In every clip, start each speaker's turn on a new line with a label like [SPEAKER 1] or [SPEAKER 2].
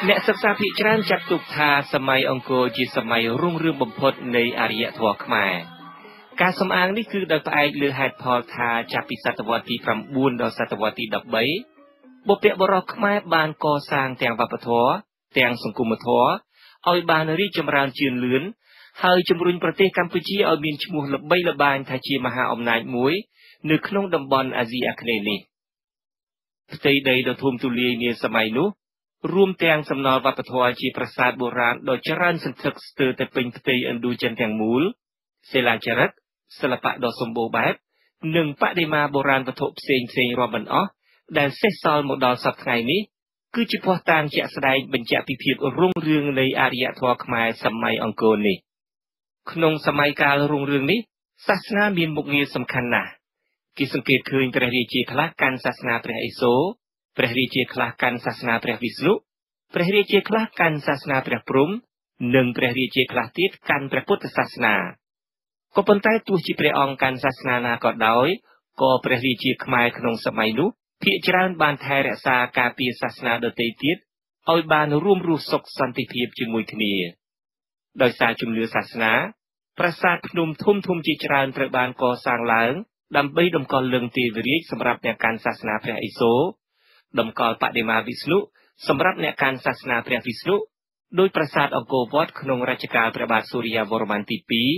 [SPEAKER 1] អ្នកសិក្សាភាគច្រើនចាត់ទុកថាសម័យអង្គរជាសម័យរុងរឿងបំផុតនៃអរិយធម៌ខ្មែរការសំអាងនេះគឺដោយផ្អែកលើហេតុផលថាចាប់ពីសតវត្សទី9ដល់សតវត្សទី13បុព្វបុរសខ្មែរបានកសាងទាំងវប្បធម៌ទាំងសង្គមធម៌ឲ្យបានរីកចម្រើនជឿនលឿនហើយជំរុញប្រទេសកម្ពុជាឲ្យមានឈ្មោះល្បីល្បាញថាជាមហាអំណាចមួយនៅក្នុងតំបន់អាស៊ីអាគ្នេយ៍នេះផ្ទៃដីដ៏ធំទូលាយនាសម័យនោះរួមទាំងសំណល់វប្បធម៌ជាប្រាសាទបុរាណដ៏ច្រើនសន្ធឹកស្ទើរតែពេញផ្ទៃឥណ្ឌូចិនទាំងមូលសិលាចារឹកសិល្បៈដ៏សម្បូរបែបនិងបដិមាបុរាណវត្ថុផ្សេងរាប់មិនអស់ដែលសេសសល់មកដល់សព្វថ្ងៃនេះគឺជាភស្តុតាងជាក់ស្ដែងបញ្ជាក់ពីភាពរុងរឿងនៃអរិយធម៌ខ្មែរសម័យអង្គរនេះក្នុងសម័យកាលរុងរឿងនេះសាសនាមានមុខងារសំខាន់ណាស់គេសង្កេតឃើញព្រះរាជាខ្លះកាន់សាសនាព្រះឥសូរព្រះរាជាខ្លះកាន់សាសនាព្រះវិស្ណុព្រះរាជាខ្លះកាន់សាសនាព្រះព្រហ្មនិងព្រះរាជាខ្លះទៀតកាន់ព្រះពុទ្ធសាសនាក៏ប៉ុន្តែទោះជាព្រះអង្គកាន់សាសនាណាក៏ដោយក៏ព្រះរាជាខ្មែរក្នុងសម័យនោះភាគច្រើនបានថែរក្សាការពារសាសនាដទៃទៀតឲ្យបានរួមរស់សុខសន្តិភាពជាមួយគ្នាដោយសារជំនឿសាសនាប្រាសាទភ្នំធំជាច្រើនត្រូវបានកសាងឡើងដើម្បីតម្កល់លិង្គទេវរាជសម្រាប់អ្នកកាន់សាសនាព្រះឥសូរតម្កល់បដិមាវិស្ណុសម្រាប់អ្នកកាន់សាសនាព្រះវិស្ណុដោយប្រាសាទអង្គរវត្តក្នុងរជ្ជកាលព្រះបាទសូរ្យវរ្ម័នទី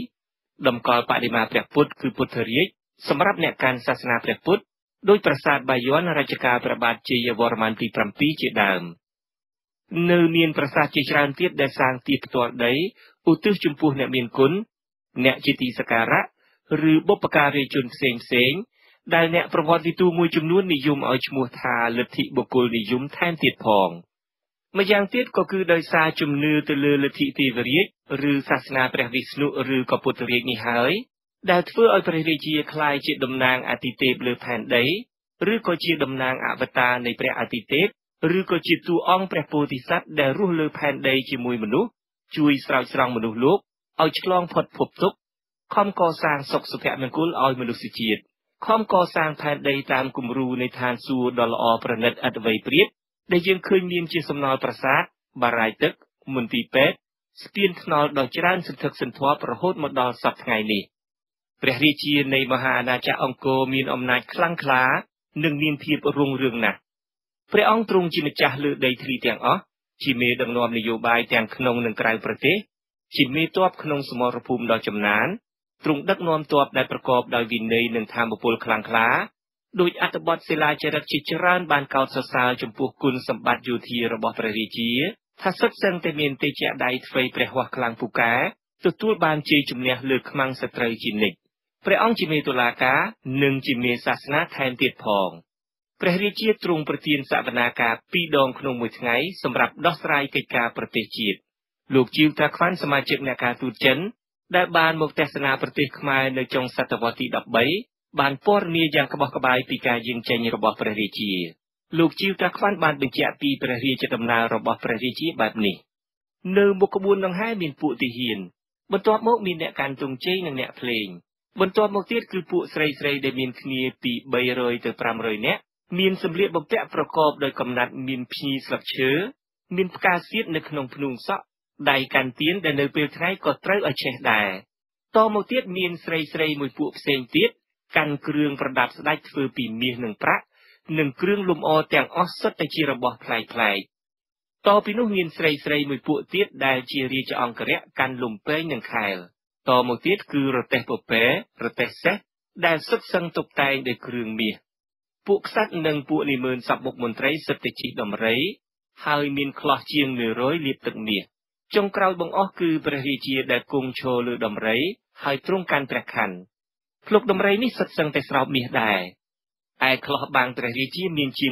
[SPEAKER 1] 2តម្កល់បដិមាព្រះពុទ្ធគឺពុទ្ធរាជសម្រាប់អ្នកកាន់សាសនាព្រះពុទ្ធដោយប្រាសាទបាយ័នរជ្ជកាលព្រះបាទជ័យវរ្ម័នទី7ជាដើមនៅមានប្រាសាទជាច្រើនទៀតដែលសាងទីផ្ទាល់ដីឧទ្ទិសចំពោះអ្នកមានគុណអ្នកជាទីសក្ការៈឬបុព្វការីជនផ្សេងដែលអ្នកប្រវត្តិវិទូមួយចំនួននិយមឲ្យឈ្មោះថាលទ្ធិបុគ្គលនិយមថែមទៀតផងម្យ៉ាងទៀតក៏គឺដោយសារជំនឿទៅលើលទ្ធិទេវរាជឬសាសនាព្រះវិស្ណុឬក៏ពុទ្ធរាជនេះហើយដែលធ្វើឲ្យព្រះរាជាក្លាយជាតំណាងអាទិទេពលើផែនដីឬក៏ជាតំណាងអវតារនៃព្រះអាទិទេពឬក៏ជាតួអង្គព្រះពោធិសត្វដែលរស់លើផែនដីជាមួយមនុស្សជួយស្រោចស្រង់មនុស្សលោកឲ្យឆ្លងផុតភពទុក្ខខំកសាងសុខសុភមង្គលឲ្យមនុស្សជាតិខំកសាងផែនដីតាមគំរូនៃឋានសួគ៌ដ៏ល្អប្រណិតឥតអ្វីប្រៀបដែលយើងឃើញមានជាសំណល់ប្រាសាទបារាយទឹកមន្ទីរពេទ្យស្ពានថ្នល់ដ៏ច្រើនសន្ធឹកសន្ធាប់រហូតមកដល់សព្វថ្ងៃនេះព្រះរាជានៃមហាអាណាចក្រអង្គរមានអំណាចខ្លាំងក្លានិងមានភាពរុងរឿងណាស់ព្រះអង្គទ្រង់ជាម្ចាស់លើដីធ្លីទាំងអស់ជាមេដឹកនាំនយោបាយទាំងក្នុងនិងក្រៅប្រទេសជាមេទ័ពក្នុងសមរភូមិដ៏ចំណានទ្រង់ដឹកនាំទ័ពដែលប្រកបដោយវិន័យនិងថាមពលខ្លាំងក្លាដោយអត្ថបទសិលាចារឹកជាច្រើនបានកោតសរសើរចំពោះគុណសម្បត្តិយោធារបស់ព្រះរាជាថាសុទ្ធសឹងតែមានទេជ្ជៈដៃធ្វេព្រះហស្ថខ្លាំងពូកែទទួលបានជ័យជំនះលើខ្មាំងសត្រូវជានិច្ចព្រះអង្គជាមេតុលាការនិងជាមេសាសនាថែមទៀតផងព្រះរាជាទ្រង់ប្រទានសវនាការ2ដងក្នុងមួយថ្ងៃសម្រាប់ដោះស្រាយកិច្ចការប្រទេសជាតិលោកជីវតាខ្វាន់សមាជិកអ្នកការទូតចិនដែលបានមកទស្សនាប្រទេសខ្មែរនៅចុងសតវត្សទី13បានព័ត៌មានយ៉ាងក្បោះក្បាយពីការយាងចេញរបស់ព្រះរាជាលោកជីវតាខ្វាន់បានបញ្ជាក់ពីព្រះរាជដំណើររបស់ព្រះរាជាបែបនេះនៅមុខក្បួនដង្ហែមានពួកទាហានបន្ទាប់មកមានអ្នកកាន់ទង់ជ័យនិងអ្នកភ្លេងបន្ទាប់មកទៀតគឺពួកស្រីដែលមានគ្នាពី300ទៅ500នាក់មានសម្លៀកបំពាក់ប្រកបដោយកំណាត់មានភ្ញីស្លឹកឈើមានផ្កាសៀតនៅក្នុងភ្នួងសក់ដៃកាន់ទៀនដែលនៅពេលថ្ងៃក៏ត្រូវឲ្យឆេះដែរតមកទៀតមានស្រីមួយពួកផ្សេងទៀតកាន់គ្រឿងប្រដាប់ស្ដេចធ្វើពីមាសនិងប្រាក់និងគ្រឿងលម្អទាំងអស់សុទ្ធតែជារបស់ប្លែកតពីនោះមានស្រីមួយពួកទៀតដែលជារាជអង្គរៈកាន់លំពែងនិងខែលតមកទៀតគឺរទេះពពែរទេះសេះដែលសុទ្ធសឹងតុបតែងដោយគ្រឿងមាសពួកក្សត្រនិងពួកនិមឺនសពមុខមន្ត្រីសិតតែជិះដំរីហើយមានខ្លះជាង100លាបទឹកមាសចុងក្រោយបង្អស់គឺព្រះរាជាដែលគង់ឈរលើដំរីហើយទ្រង់កាន់ព្រះខ័នភ្លុកដំរីនេះសុទ្ធសឹងតែស្រោបមាសដែរឯខ្លះបាំងព្រះរាជាមានជាង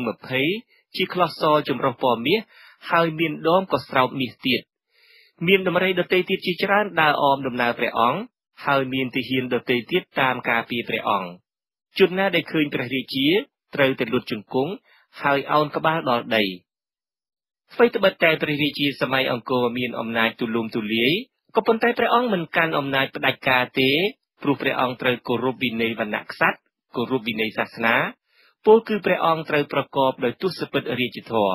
[SPEAKER 1] 20ជាខ្លះសចម្រុះពណ៌មាសហើយមានដមក៏ស្រោបមាសទៀតមានដំរីដទៃទៀតជាច្រើនដើរអមដំណើរព្រះអង្គហើយមានទាហានដទៃទៀតតាមការពារព្រះអង្គជនណាដែលឃើញព្រះរាជាត្រូវតែលុតជង្គង់ហើយឱនក្បាលដល់ដីអ្វីត្បិតតែព្រះរាជាសម័យអង្គរមានអំណាចទូលំទូលាយក៏ប៉ុន្តែព្រះអង្គមិនកាន់អំណាចផ្ដាច់ការទេព្រោះព្រះអង្គត្រូវគោរពវិន័យវណ្ណៈក្សត្រគោរពវិន័យសាសនាពោលគឺព្រះអង្គត្រូវប្រកបដោយទស្សពិតរាជធម៌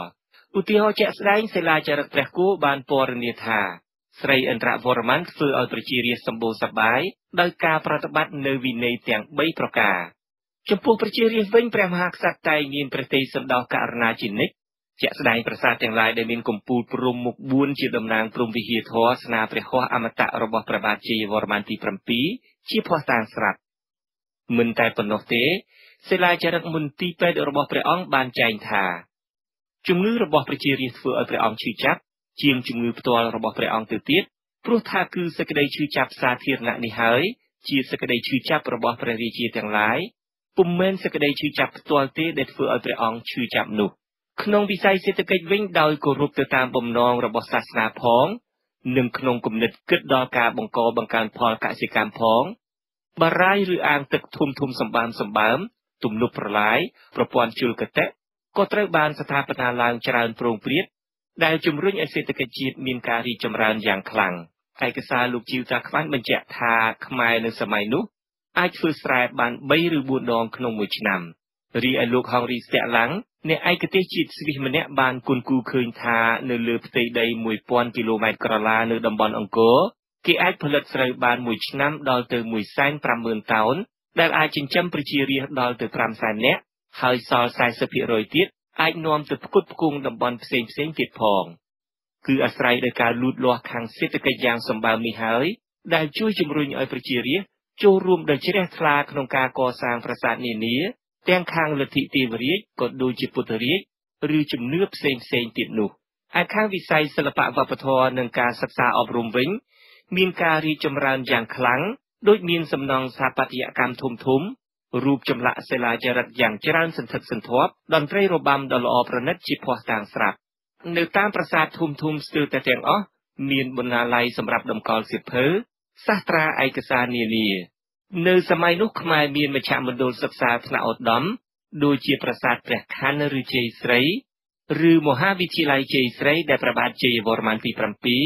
[SPEAKER 1] ឧទាហរណ៍ជាក់ស្ដែងសិលាចារឹកព្រះគោបានពណ៌នាថាស្រីឥន្ទ្រវរ្ម័នធ្វើឲ្យប្រជារាស្ត្រសម្បូរសប្បាយដោយការប្រតិបត្តិនៅវិន័យទាំង3ប្រការចំពោះប្រជារាស្ត្រវិញព្រះមហាក្សត្រតែងមានព្រះទ័យសន្តោសករណាជានិច្ចជាក់ស្ដែងប្រាសាទទាំងឡាយដែលមានកំពូលព្រំមុខ4ជាតំណាងព្រំវិហារធម៌ស្នាព្រះហស្ថអមតៈរបស់ព្រះបាទជ័យវរ្ម័នទី7ជាភស្តុតាងស្រាប់មិនតែប៉ុណ្ណោះទេសិលាចារឹកមន្ទីរពេទ្យរបស់ព្រះអង្គបានចែងថាជំងឺរបស់ប្រជារាស្ត្រធ្វើឲ្យព្រះអង្គឈឺចាប់ជាងជំងឺផ្ទាល់របស់ព្រះអង្គទៅទៀតព្រោះថាគឺសេចក្តីឈឺចាប់សាធារណៈនេះហើយជាសេចក្តីឈឺចាប់របស់ព្រះរាជាទាំងឡាយពុំមែនសេចក្តីឈឺចាប់ផ្ទាល់ទេដែលធ្វើឲ្យព្រះអង្គឈឺចាប់នោះក្នុងវិស័យសេដ្ឋកិច្ចវិញដោយគោរពទៅតាមបំណងរបស់សាសនាផងនិងក្នុងគំនិតគិតដល់ការបង្កើនផលកសិកម្មផងបារាយឬអាងទឹកធំសម្បើមទំនប់ប្រឡាយប្រព័ន្ធជលគតិក៏ត្រូវបានស្ថាបនាឡើងច្រើនប្រងព្រាតដែលជំរុញឲ្យសេដ្ឋកិច្ចជាតិមានការរីកចម្រើនយ៉ាងខ្លាំងឯកសារលោកជីវតាខ្វាន់បញ្ជាក់ថាខ្មែរនៅសម័យនោះអាចធ្វើស្រែបាន3ឬ4ដងក្នុងមួយឆ្នាំរីឯលោកហងរីស្ទាក់ឡាំងអ្នកឯកទេសជាតិស្វីសម្នាក់បានគន់គូរឃើញថានៅលើផ្ទៃដី 1000 គីឡូម៉ែត្រក្រឡានៅតំបន់អង្គរគេអាចផលិតស្រូវបានមួយឆ្នាំដល់ទៅ 150,000 តោនដែលអាចចិញ្ចឹមប្រជារាស្ត្រដល់ទៅ 500,000 នាក់ហើយសល់ 40% ទៀតអាចនាំទៅផ្គត់ផ្គង់តំបន់ផ្សេងទៀតផងគឺអាស្រ័យលើការលូតលាស់ខាងសេដ្ឋកិច្ចយ៉ាងសម្បើមនេះហើយដែលជួយជំរុញឲ្យប្រជារាស្ត្រចូលរួមដោយជ្រះថ្លាក្នុងការកសាងប្រាសាទនានាទាំងខាងលទ្ធិទេវរាជក៏ដូចជាពុទ្ធរាជឬជំនឿផ្សេងទៀតនោះឯខាងវិស័យសិល្បៈវប្បធម៌និងការសិក្សាអប់រំវិញមានការរីកចម្រើនយ៉ាងខ្លាំងដោយមានសំណង់ស្ថាបត្យកម្មធំរូបចម្លាក់សិលាចារឹកយ៉ាងច្រើនសន្ធឹកសន្ធាប់តន្ត្រីរបាំដ៏ល្អប្រណិតជាភស្តុតាងស្រាប់នៅតាមប្រាសាទធំស្ទើរតែទាំងអស់មានបណ្ណាល័យសម្រាប់តម្កល់សៀវភៅសាស្ត្រាឯកសារនានានៅសម័យនោះខ្មែរមានមជ្ឈមណ្ឌលសិក្សាថ្នាក់ឧត្តមដូចជាប្រាសាទព្រះខ័នឬជ័យស្រីឬមហាវិទ្យាល័យជ័យស្រីដែលព្រះបាទជ័យវរ្ម័នទី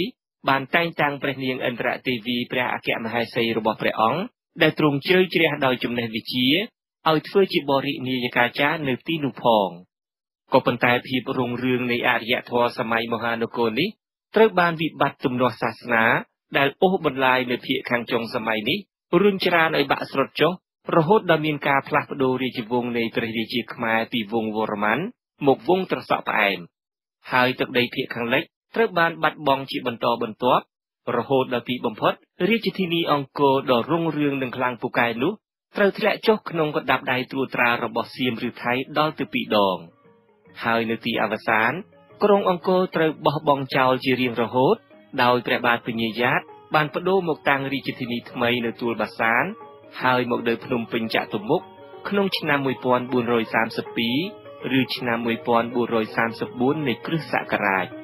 [SPEAKER 1] 7បានតែងតាំងព្រះនាងឥន្ទ្រទេវីព្រះអគ្គមហេសីរបស់ព្រះអង្គដែលទ្រង់ជ្រៅជ្រះដោយចំណេះវិជ្ជាឲ្យធ្វើជាបរិនីយកាចារ្យនៅទីនោះផងក៏ប៉ុន្តែភាពរុងរឿងនៃអរិយធម៌សម័យមហានគរនេះត្រូវបានវិបត្តិទំនាស់សាសនាដែលអូសបន្លាយនៅភាគខាងចុងសម័យនេះរុញច្រានឲ្យបាក់ស្រុតចុះរហូតដល់មានការផ្លាស់ប្ដូររាជវង្សនៃព្រះរាជាខ្មែរពីវង្សវរ្ម័នមកវង្សត្រសក់ផ្អែមហើយទឹកដីភាគខាងលិចត្រូវបានបាត់បង់ជាបន្តបន្ទាប់រហូតដល់ទីបំផុតរាជធានីអង្គរដ៏រុងរឿងនិងខ្លាំងពូកែនោះត្រូវធ្លាក់ចុះក្នុងកណ្ដាប់ដៃត្រួតត្រារបស់សៀមឬថៃដល់ទៅ2ដងហើយនៅទីអវសានក្រុងអង្គរត្រូវបោះបង់ចោលជារៀងរហូតដោយព្រះបាទពញាយ៉ាតបានបដូរមកតាំងរាជធានីថ្មីនៅទួលបាសានហើយមកនៅភ្នំពេញចតុមុខក្នុងឆ្នាំ1432ឬឆ្នាំ1434នៃគ្រិស្តសករាជ